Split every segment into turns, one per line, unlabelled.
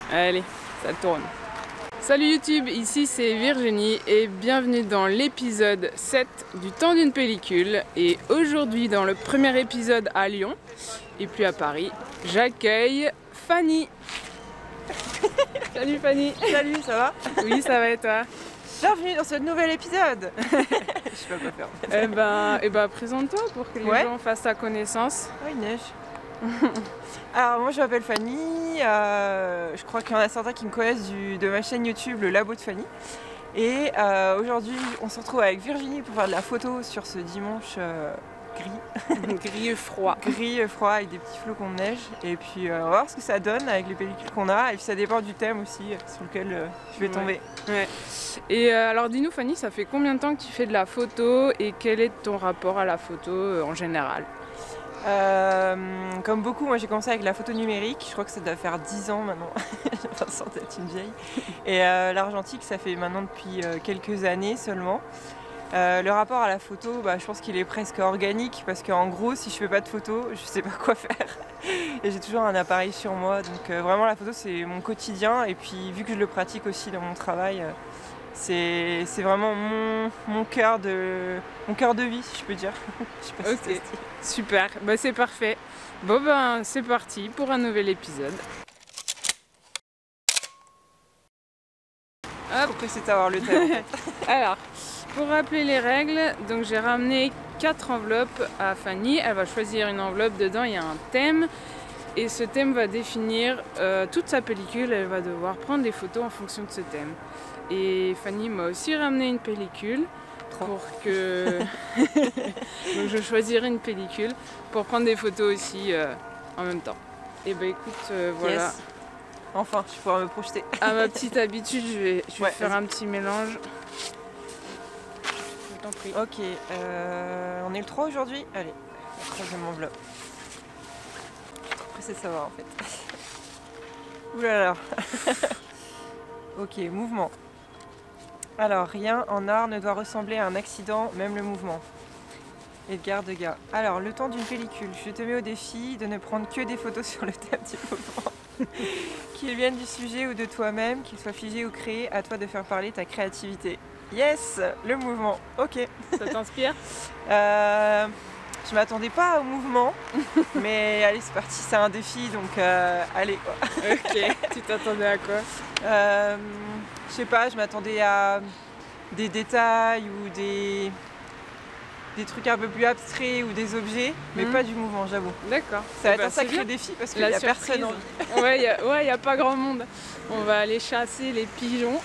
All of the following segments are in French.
Allez, ça tourne. Salut YouTube, ici c'est Virginie et bienvenue dans l'épisode 7 du temps d'une pellicule. Et aujourd'hui, dans le premier épisode à Lyon et puis à Paris, j'accueille Fanny. Salut Fanny.
Salut, ça va?
Oui, ça va et toi?
Bienvenue dans ce nouvel épisode. Je sais pas quoi faire en fait.
Eh ben, présente-toi pour que les gens fassent ta connaissance.
Oh, il neige. Alors moi je m'appelle Fanny, je crois qu'il y en a certains qui me connaissent de ma chaîne YouTube Le Labo de Fanny. Et aujourd'hui on se retrouve avec Virginie pour faire de la photo sur ce dimanche gris.
Gris et froid.
Gris et froid avec des petits flocons de neige. Et puis on va voir ce que ça donne avec les pellicules qu'on a. Et puis ça dépend du thème aussi sur lequel je vais tomber.
Ouais. Et alors dis-nous Fanny, ça fait combien de temps que tu fais de la photo et quel est ton rapport à la photo en général?
Comme beaucoup, moi j'ai commencé avec la photo numérique, je crois que ça doit faire 10 ans maintenant, j'ai l'impression d'être une vieille. Et l'argentique, ça fait maintenant depuis quelques années seulement. Le rapport à la photo, je pense qu'il est presque organique parce qu'en gros, si je fais pas de photo, je sais pas quoi faire. Et j'ai toujours un appareil sur moi, donc vraiment la photo c'est mon quotidien. Et puis vu que je le pratique aussi dans mon travail, c'est vraiment mon cœur de vie, si je peux dire. Je sais pas si
ok, super, c'est parfait. Bon c'est parti pour un nouvel épisode.
Hop, pressé d'avoir le thème en fait.
Alors, pour rappeler les règles, donc j'ai ramené 4 enveloppes à Fanny. Elle va choisir une enveloppe, dedans il y a un thème. Et ce thème va définir toute sa pellicule. Elle va devoir prendre des photos en fonction de ce thème. Et Fanny m'a aussi ramené une pellicule pour que... Donc je choisirai une pellicule pour prendre des photos aussi en même temps. Et écoute, voilà.
Yes. Enfin, je pourrai me projeter.
À ma petite habitude, je vais faire un petit mélange. Je t'en prie.
Ok, on est le 3 aujourd'hui. Allez, la troisième enveloppe. Je suis trop pressée de savoir en fait. Ouh là là. Ok, mouvement. Alors, rien en art ne doit ressembler à un accident, même le mouvement. Edgar Degas. Alors, le temps d'une pellicule. Je te mets au défi de ne prendre que des photos sur le thème du mouvement. Qu'ils viennent du sujet ou de toi-même, qu'ils soient figés ou créés, à toi de faire parler ta créativité. Yes, le mouvement. Ok.
Ça t'inspire?
Je m'attendais pas au mouvement, mais allez, c'est parti, c'est un défi, donc allez quoi.
Ok, tu t'attendais à quoi?
Je sais pas, je m'attendais à des détails ou des trucs un peu plus abstraits ou des objets, mais pas du mouvement, j'avoue.
D'accord.
Ça va être un sacré défi parce qu'il n'y a personne en vie.
Ouais, il n'y a pas grand monde. On va aller chasser les pigeons.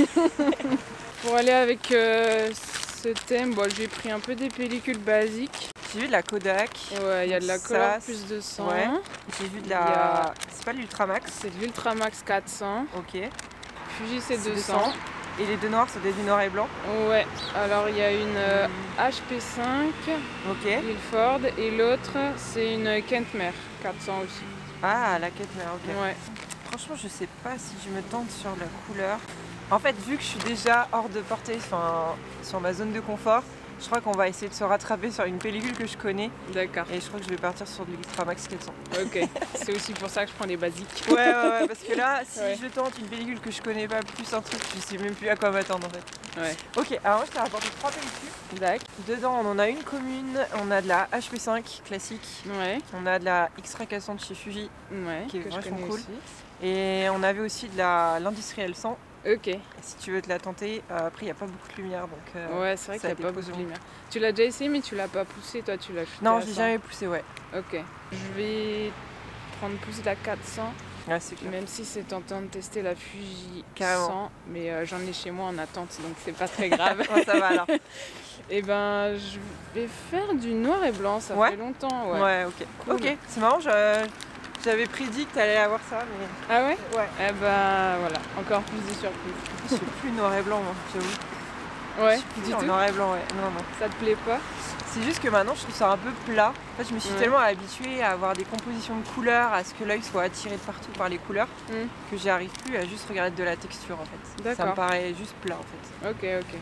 Pour aller avec ce thème, j'ai pris un peu des pellicules basiques.
J'ai vu de la Kodak.
Ouais, il y a de la Color plus 200. Ouais.
J'ai vu de la... C'est pas l'Ultramax?
C'est de l'Ultramax 400.
Ok.
Fuji c'est 200.
Et les deux noirs, c'est des noir et blanc? Ouais.
Alors il y a une HP5, Ilford, et l'autre c'est une Kentmer 400 aussi.
Ah, la Kentmer, ok.
Ouais.
Franchement, je sais pas si je me tente sur la couleur. En fait, vu que je suis déjà hors de portée, sur ma zone de confort, je crois qu'on va essayer de se rattraper sur une pellicule que je connais.
D'accord.
Et je crois que je vais partir sur de l'Ultramax 400.
Ok, c'est aussi pour ça que je prends des basiques.
Ouais, parce que là, si je tente une pellicule que je connais pas, plus un truc, je sais même plus à quoi m'attendre en fait.
Ouais.
Ok, alors moi je t'ai rapporté 3 pellicules.
D'accord.
Dedans, on en a une commune, on a de la HP5 classique.
Ouais.
On a de la X-Ray 400 de chez Fuji, qui est vachement cool.
Aussi.
Et on avait aussi de l'industriel 100.
Ok.
Si tu veux te la tenter, après il n'y a pas beaucoup de lumière donc.
Ouais, c'est vrai qu'il n'y a pas beaucoup de lumière. Tu l'as déjà essayé mais tu l'as pas poussé, toi tu l'as shooté?
Non, je l'ai jamais poussé, ouais.
Ok. Je vais prendre plus la 400.
Ouais, c'est clair.
Même si c'est tentant de tester la Fuji
100,
mais j'en ai chez moi en attente donc c'est pas très grave.
Ouais, ça va alors.
Et je vais faire du noir et blanc, ça fait longtemps.
Ouais, ok. Cool. Ok, c'est marrant, j'avais prédit que tu allais avoir ça, mais...
Ah ouais?
Ouais.
Eh voilà, encore plus de surprises.
Je suis plus noir et blanc, moi, j'avoue.
Ouais,
du tout. Noir et blanc, ouais. Non.
Ça te plaît pas?
C'est juste que maintenant, je trouve ça un peu plat. En fait, je me suis tellement habituée à avoir des compositions de couleurs, à ce que l'œil soit attiré de partout par les couleurs, que j'arrive plus à juste regarder de la texture, en fait.
D'accord.
Ça me paraît juste plat, en fait.
Ok.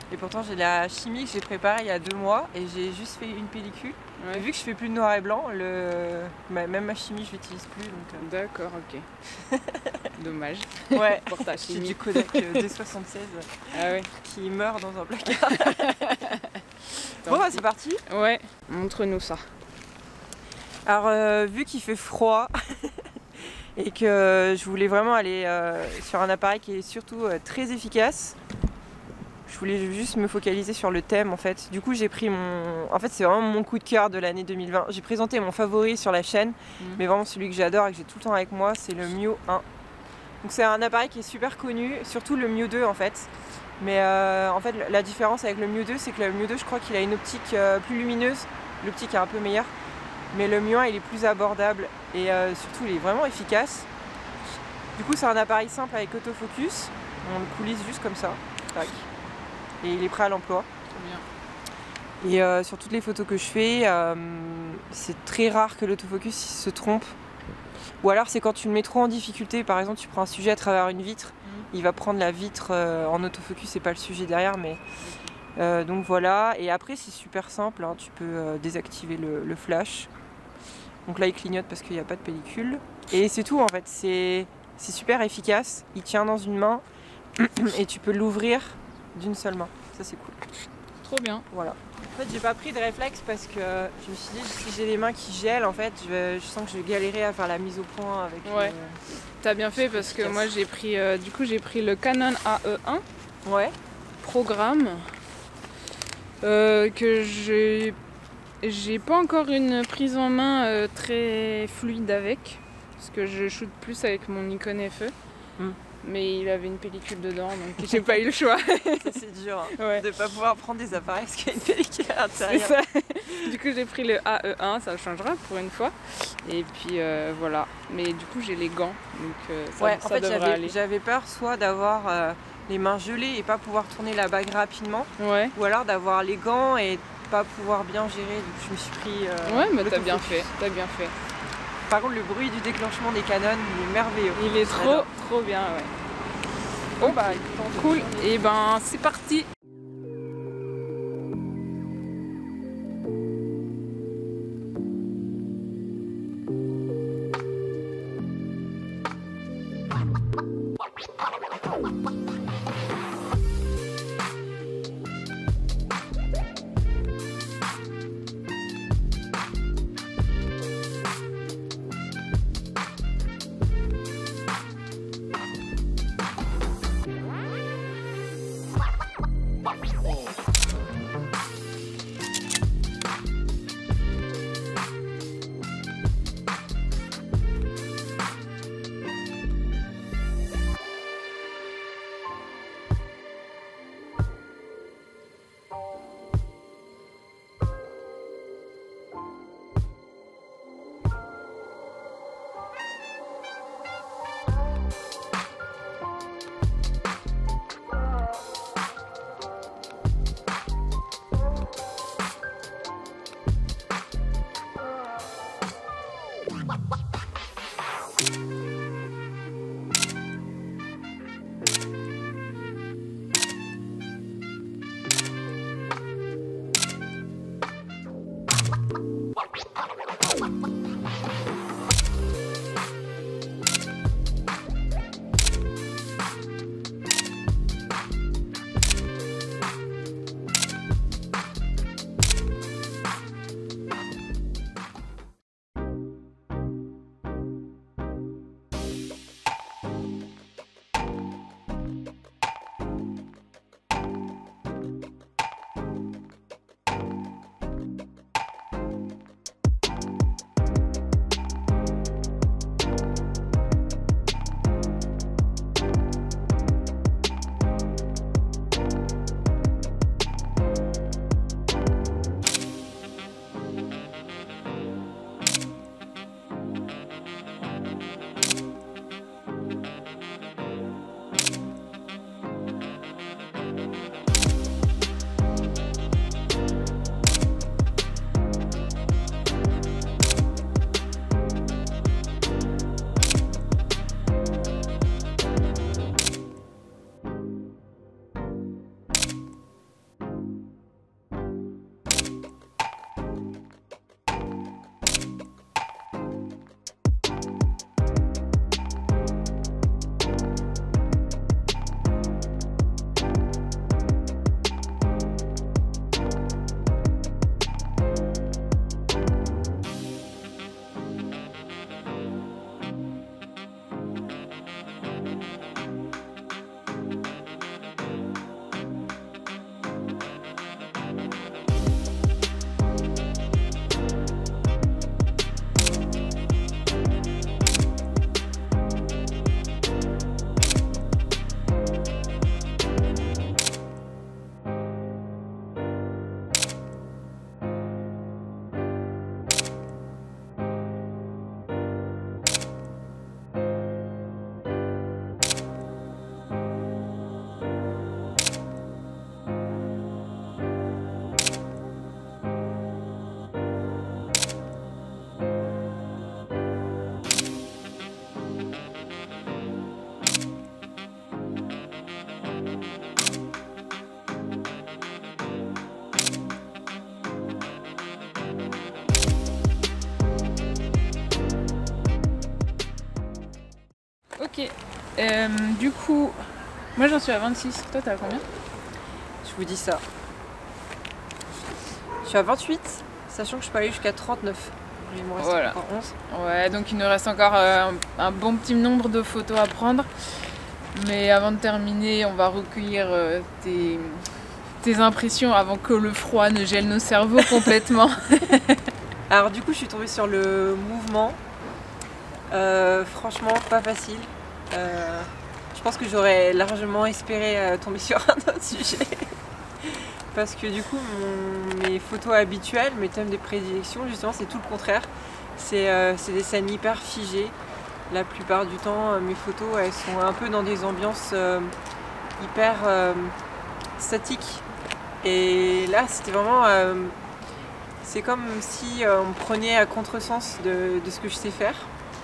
Et pourtant j'ai la chimie que j'ai préparée il y a 2 mois et j'ai juste fait une pellicule.
Ouais.
Et vu que je fais plus de noir et blanc, même ma chimie je l'utilise plus. Donc,
D'accord, ok. Dommage.
Ouais,
pour ta
j'ai
chimie.
du Kodak D76
Ah ouais.
qui meurt dans un placard. Bon bah c'est parti.
Ouais, montre-nous ça.
Alors vu qu'il fait froid et que je voulais vraiment aller sur un appareil qui est surtout très efficace, je voulais juste me focaliser sur le thème en fait. Du coup j'ai pris en fait c'est vraiment mon coup de cœur de l'année 2020. J'ai présenté mon favori sur la chaîne, mais vraiment celui que j'adore et que j'ai tout le temps avec moi, c'est le Mio 1. Donc c'est un appareil qui est super connu, surtout le Mio 2 en fait. Mais en fait la différence avec le Mio 2, c'est que le Mio 2 je crois qu'il a une optique plus lumineuse, l'optique est un peu meilleure. Mais le Mio 1 il est plus abordable et surtout il est vraiment efficace. Du coup c'est un appareil simple avec autofocus, on le coulisse juste comme ça, tac. Et il est prêt à l'emploi.
Trop bien.
Et sur toutes les photos que je fais, c'est très rare que l'autofocus se trompe. Ou alors c'est quand tu le mets trop en difficulté, par exemple tu prends un sujet à travers une vitre, il va prendre la vitre en autofocus et pas le sujet derrière. Mais donc voilà, et après c'est super simple, hein, tu peux désactiver le flash. Donc là il clignote parce qu'il n'y a pas de pellicule. Et c'est tout en fait, c'est super efficace, il tient dans une main et tu peux l'ouvrir d'une seule main, ça c'est cool.
Trop bien.
Voilà. En fait j'ai pas pris de réflexe parce que je me suis dit si j'ai les mains qui gèlent en fait je sens que je vais galérer à faire la mise au point avec
Ouais. T'as bien fait parce que moi j'ai pris j'ai pris le Canon AE1
ouais.
programme que j'ai pas encore une prise en main très fluide avec parce que je shoot plus avec mon Nikon FE. Mais il avait une pellicule dedans donc j'ai pas eu le choix.
Ça c'est dur hein,
Ouais.
de pas pouvoir prendre des appareils parce qu'il y a une pellicule à
C'est
l'intérieur.
ça. Du coup j'ai pris le AE1, ça changera pour une fois. Et puis voilà. Mais du coup j'ai les gants donc ça,
Ouais, en
ça
fait
devrait aller.
j'avais peur soit d'avoir les mains gelées et pas pouvoir tourner la bague rapidement,
Ouais.
ou alors d'avoir les gants et pas pouvoir bien gérer. Donc je me suis pris.
Ouais, mais t'as
l'autofocus.
bien fait. T'as bien fait.
Par contre le bruit du déclenchement des Canon il est merveilleux.
Il est
J'adore.
trop bien, ouais.
Bon bah écoute,
Cool. Et ben c'est parti. Ok. Du coup, moi j'en suis à 26. Toi, t'es à combien?
Je vous dis ça. Je suis à 28, sachant que je peux aller jusqu'à 39. Il me reste
Voilà.
encore 11.
Ouais, donc il nous reste encore un bon petit nombre de photos à prendre. Mais avant de terminer, on va recueillir tes impressions avant que le froid ne gèle nos cerveaux complètement.
Alors du coup, je suis tombée sur le mouvement. Franchement, pas facile. Je pense que j'aurais largement espéré tomber sur un autre sujet. Parce que du coup, mes photos habituelles, mes thèmes de prédilection, justement, c'est tout le contraire. C'est des scènes hyper figées. La plupart du temps, mes photos, elles sont un peu dans des ambiances hyper statiques. Et là, c'était vraiment... c'est comme si on me prenait à contresens de ce que je sais faire.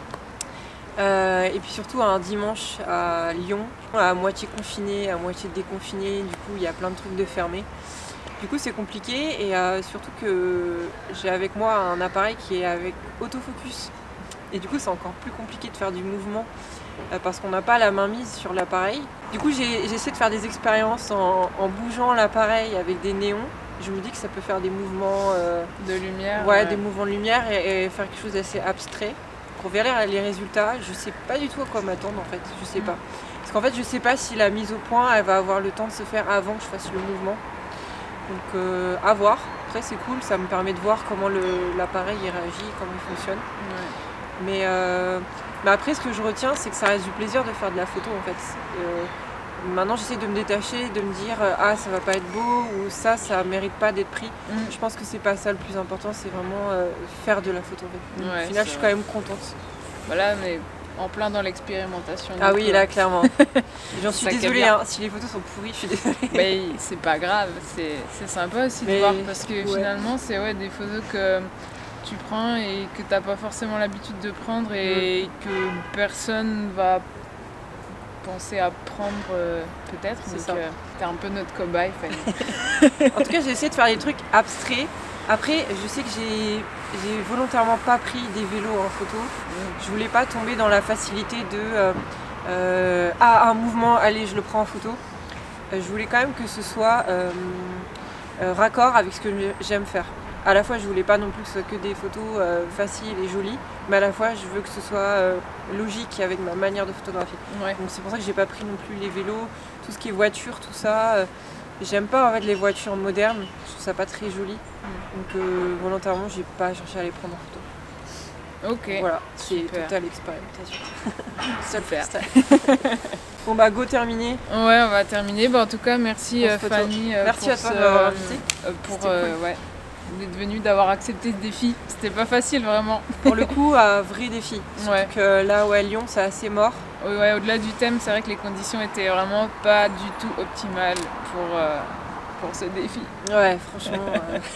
Et puis surtout un dimanche à Lyon, à moitié confiné, à moitié déconfiné, du coup il y a plein de trucs de fermés. Du coup c'est compliqué et surtout que j'ai avec moi un appareil qui est avec autofocus. Et du coup c'est encore plus compliqué de faire du mouvement parce qu'on n'a pas la main mise sur l'appareil. Du coup j'ai essayé de faire des expériences en bougeant l'appareil avec des néons. Je me dis que ça peut faire des mouvements
de lumière.
Ouais, des mouvements de lumière et faire quelque chose d'assez abstrait. Pour verra les résultats, je sais pas du tout à quoi m'attendre en fait, je sais pas. Parce qu'en fait je sais pas si la mise au point elle va avoir le temps de se faire avant que je fasse le mouvement. Donc à voir. Après c'est cool, ça me permet de voir comment l'appareil réagit, comment il fonctionne. Ouais. Mais après ce que je retiens c'est que ça reste du plaisir de faire de la photo en fait. Maintenant j'essaie de me détacher, de me dire ah ça va pas être beau ou ça mérite pas d'être pris. Je pense que c'est pas ça le plus important, c'est vraiment faire de la photo. Ouais, au final je suis quand même contente.
Voilà, mais en plein dans l'expérimentation.
Ah oui là clairement. J'en suis désolée hein, si les photos sont pourries, je suis désolée.
Mais c'est pas grave, c'est sympa aussi de voir parce que finalement c'est des photos que tu prends et que t'as pas forcément l'habitude de prendre et que personne va penser à prendre peut-être, c'est ça. T'es un peu notre cobaye, Fanny.
En tout cas j'ai essayé de faire des trucs abstraits. Après je sais que j'ai volontairement pas pris des vélos en photo. Je voulais pas tomber dans la facilité de un mouvement, allez je le prends en photo. Je voulais quand même que ce soit raccord avec ce que j'aime faire. À la fois je voulais pas non plus que ce soit que des photos faciles et jolies, mais à la fois je veux que ce soit logique avec ma manière de photographier. Ouais. Donc c'est pour ça que j'ai pas pris non plus les vélos, tout ce qui est voiture, tout ça. J'aime pas en fait les voitures modernes, je trouve ça pas très joli. Donc volontairement j'ai pas cherché à les prendre en photo.
Ok.
Voilà, c'est totale expérimentation.
Super.
Bon bah go terminer.
Ouais on va terminer. En tout cas merci Fanny.
Merci à toi de m'avoir invité.
Pour d'être venue, d'avoir accepté ce défi. C'était pas facile vraiment.
Pour le coup, un vrai défi. Surtout que là où à Lyon, c'est assez mort.
Ouais, au-delà du thème, c'est vrai que les conditions étaient vraiment pas du tout optimales pour ce défi.
Ouais, franchement,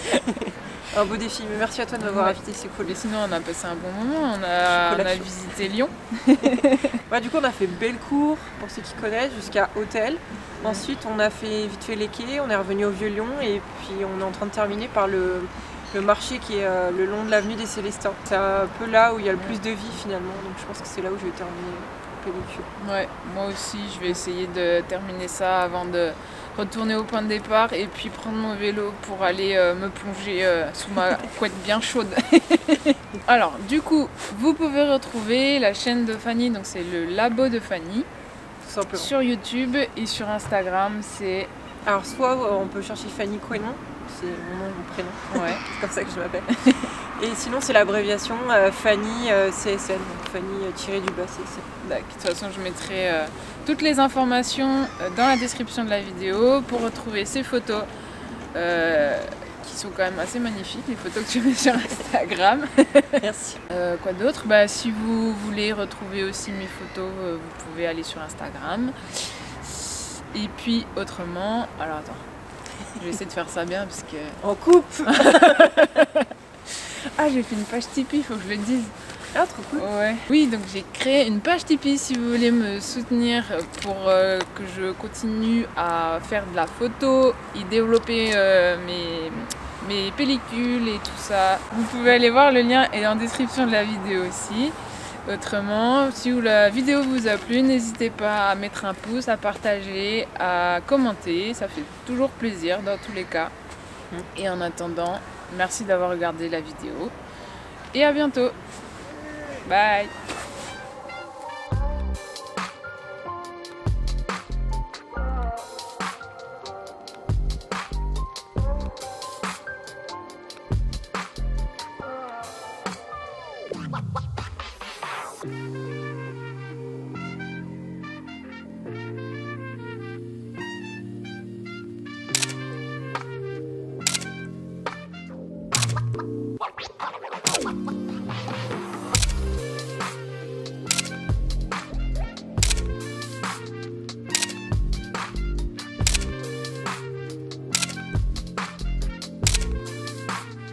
un beau défi. Mais merci à toi de m'avoir invité, c'est cool.
Et sinon, on a passé un bon moment. On a visité Lyon.
Ouais, du coup, on a fait Bellecour, pour ceux qui connaissent, jusqu'à Hôtel. Ensuite, on a fait vite fait les quais, on est revenu au Vieux-Lyon et puis on est en train de terminer par le marché qui est le long de l'avenue des Célestins. C'est un peu là où il y a le plus de vie finalement, donc je pense que c'est là où je vais terminer la pellicule.
Ouais, moi aussi, je vais essayer de terminer ça avant de retourner au point de départ et puis prendre mon vélo pour aller me plonger sous ma couette bien chaude. Alors, du coup, vous pouvez retrouver la chaîne de Fanny, donc c'est le Labo de Fanny. Sur YouTube et sur Instagram, c'est...
Alors soit on peut chercher Fanny Quenon, c'est mon nom et mon prénom, ouais. C'est comme ça que je m'appelle. Et sinon c'est l'abréviation Fanny CSN, donc Fanny-du-bas CSN.
D'accord, de toute façon je mettrai toutes les informations dans la description de la vidéo pour retrouver ces photos qui sont quand même assez magnifiques, les photos que tu mets sur Instagram.
Merci.
Quoi d'autre? Si vous voulez retrouver aussi mes photos, vous pouvez aller sur Instagram. Et puis autrement, alors attends, je vais essayer de faire ça bien parce que...
On coupe.
Ah, j'ai fait une page Tipeee, faut que je le dise.
Ah, trop cool.
Ouais. Oui, donc j'ai créé une page Tipeee si vous voulez me soutenir pour que je continue à faire de la photo et développer mes pellicules et tout ça. Vous pouvez aller voir, le lien est en description de la vidéo aussi. Autrement, si la vidéo vous a plu, n'hésitez pas à mettre un pouce, à partager, à commenter, ça fait toujours plaisir dans tous les cas. Et en attendant, merci d'avoir regardé la vidéo et à bientôt. Bye.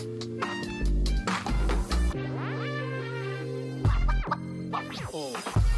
Oh.